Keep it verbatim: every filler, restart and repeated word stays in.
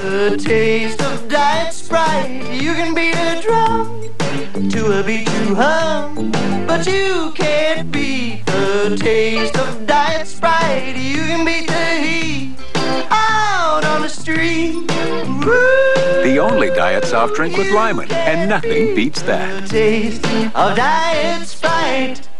The taste of Diet Sprite. You can beat a drum to a beat you hum, but you can't beat the taste of Diet Sprite. You can beat the heat out on the street. Woo! The only diet soft drink with Lyman, and nothing beats that. The taste of Diet Sprite.